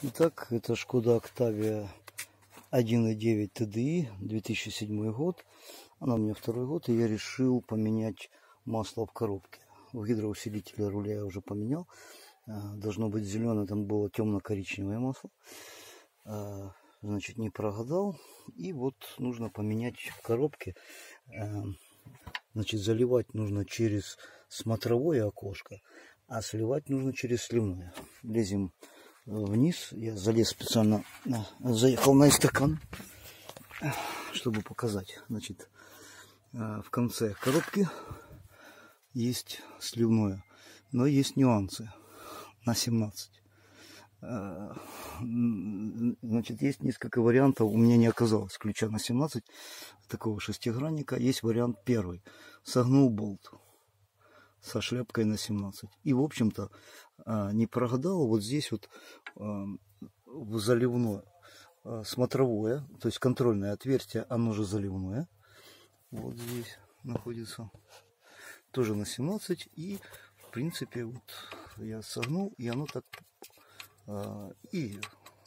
Итак, это Шкода Октавия 1.9 TDI, 2007 год. Она у меня второй год, и я решил поменять масло в коробке. В гидроусилителе руля я уже поменял. Должно быть зеленое, там было темно-коричневое масло. Значит, не прогадал. И вот нужно поменять в коробке. Значит, заливать нужно через смотровое окошко, а сливать нужно через сливное. Лезем вниз. Я залез специально, заехал на стакан, чтобы показать. Значит, в конце коробки есть сливное, но есть нюансы на 17. Значит, есть несколько вариантов. У меня не оказалось ключа на 17 такого шестигранника. Есть вариант первый. Согнул болт со шляпкой на 17. И, в общем-то, не прогадал. Вот здесь вот в заливное смотровое, то есть контрольное отверстие, оно же заливное. Вот здесь находится. Тоже на 17. И, в принципе, вот я согнул, и оно так... И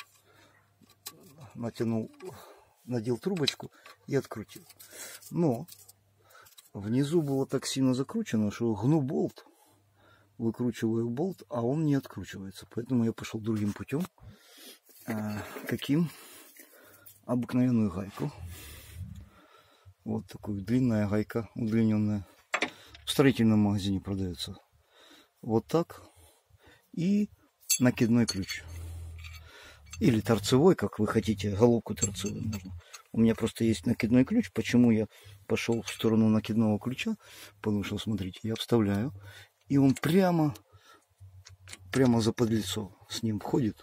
натянул, надел трубочку и открутил. Но внизу было так сильно закручено, что гну болт, выкручиваю болт, а он не откручивается. Поэтому я пошел другим путем. Каким? Обыкновенную гайку. Вот такую длинная гайка, удлиненная. В строительном магазине продается. Вот так. И накидной ключ. Или торцевой, как вы хотите, головку торцевой можно. У меня просто есть накидной ключ. Почему я пошел в сторону накидного ключа? Потому что, смотрите, я вставляю, и он прямо за подлицо с ним входит.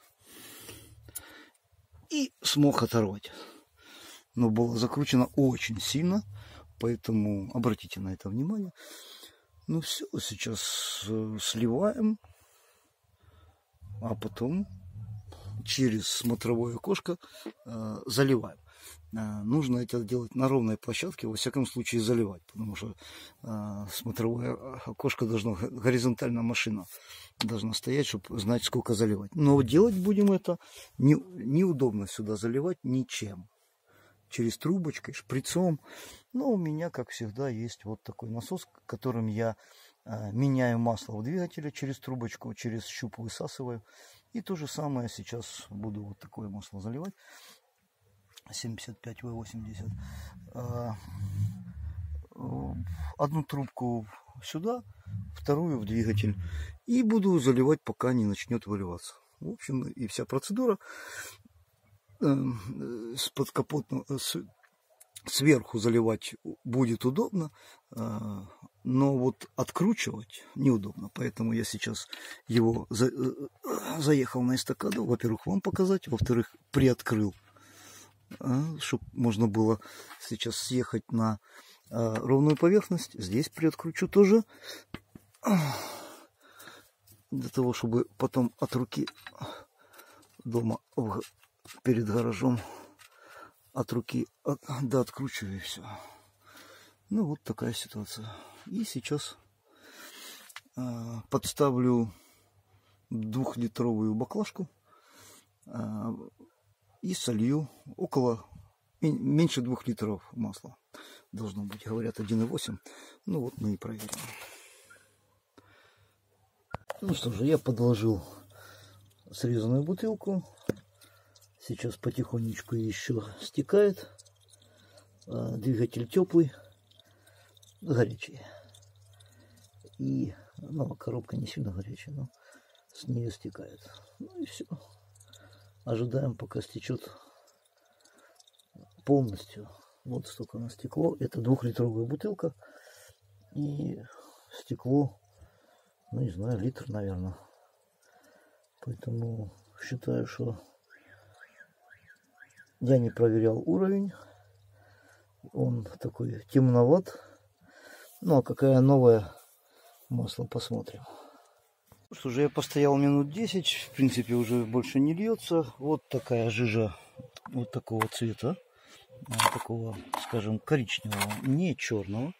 И смог оторвать. Но было закручено очень сильно, поэтому обратите на это внимание. Ну все, сейчас сливаем. А потом через смотровое окошко заливаем. Нужно это делать на ровной площадке, во всяком случае заливать, потому что смотровое окошко должно, горизонтально машина должна стоять, чтобы знать, сколько заливать. Но делать будем это неудобно сюда заливать ничем. Через трубочкой, шприцом. Но у меня, как всегда, есть вот такой насос, которым я меняю масло в двигателе через трубочку, через щуп высасываю. И то же самое сейчас буду вот такое масло заливать. 75В80. Одну трубку сюда, вторую в двигатель. И буду заливать, пока не начнет выливаться. В общем, и вся процедура с подкапотного... Сверху заливать будет удобно, но вот откручивать неудобно. Поэтому я сейчас его заехал на эстакаду. Во-первых, вам показать, во-вторых, приоткрыл, чтобы можно было сейчас съехать на ровную поверхность. Здесь приоткручу тоже, для того, чтобы потом от руки дома перед гаражом от руки откручиваю, и все. Ну вот такая ситуация. И сейчас подставлю 2-литровую баклажку и солью около меньше 2 литров масла. Должно быть, говорят, 1,8. Ну вот мы и проверим. Ну что же, я подложил срезанную бутылку. Сейчас потихонечку еще стекает. Двигатель теплый, горячий. И ну, коробка не сильно горячая, но с нее стекает. Ну и все. Ожидаем, пока стечет полностью. Вот столько на стекло. Это 2-литровая бутылка. И стекло, ну не знаю, литр, наверное. Поэтому считаю, что я не проверял уровень. Он такой темноват. Ну, а какая новое масло, посмотрим. Что же, я постоял минут 10. В принципе, уже больше не льется. Вот такая жижа, вот такого цвета. Такого, скажем, коричневого, не черного.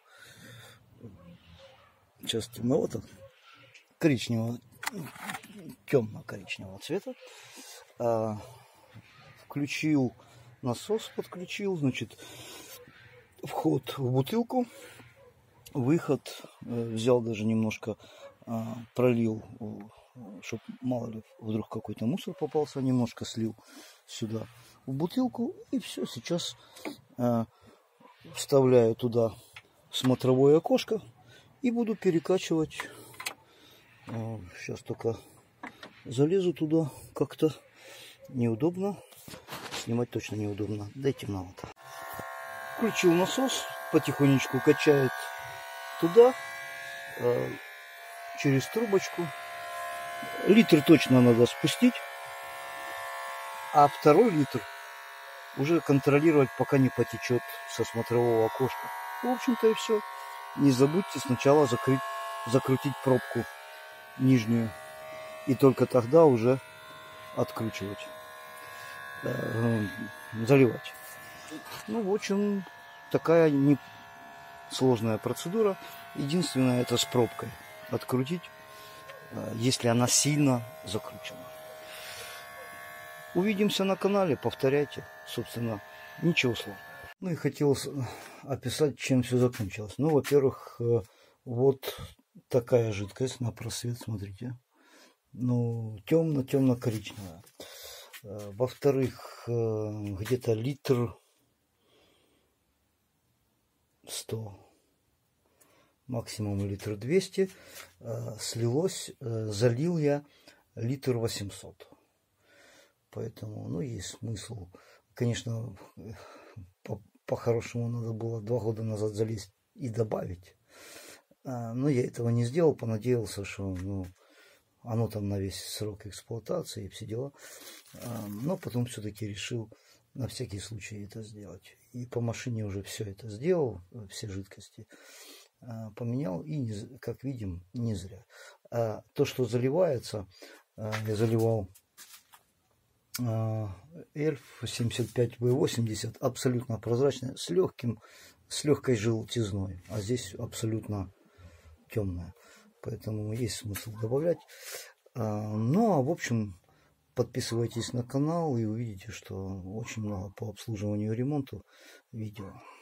Сейчас темновато. Коричневого, темно-коричневого цвета. Включил насос, подключил, значит, вход в бутылку, выход, взял даже немножко, пролил, чтобы мало ли вдруг какой-то мусор попался, немножко слил сюда в бутылку, и все. Сейчас вставляю туда смотровое окошко и буду перекачивать. Сейчас только залезу туда, как-то неудобно, снимать точно неудобно. Дайте мне вот. Включил насос, потихонечку качает туда, через трубочку. Литр точно надо спустить, а второй литр уже контролировать, пока не потечет со смотрового окошка. В общем-то и все. Не забудьте сначала закрутить пробку нижнюю, и только тогда уже откручивать, заливать. Ну, в общем, такая несложная процедура. Единственное, это с пробкой открутить, если она сильно закручена. Увидимся на канале, повторяйте, собственно, ничего сложного. Ну и хотелось описать, чем все закончилось. Ну, во-первых, вот такая жидкость на просвет, смотрите. Ну, темно-темно-коричневая. Во-вторых, где-то литр 100, максимум литр 200 слилось, залил я литр 800. Поэтому, ну, есть смысл. Конечно, по-хорошему надо было 2 года назад залезть и добавить. Но я этого не сделал, понадеялся, что, ну, оно там на весь срок эксплуатации и все дела. Но потом все-таки решил на всякий случай это сделать. И по машине уже все это сделал, все жидкости поменял. И, как видим, не зря. То, что заливается, я заливал Эльф 75В80, абсолютно прозрачная, с легкой желтизной. А здесь абсолютно темная. Поэтому есть смысл добавлять. Ну, а в общем, подписывайтесь на канал и увидите, что очень много по обслуживанию и ремонту видео.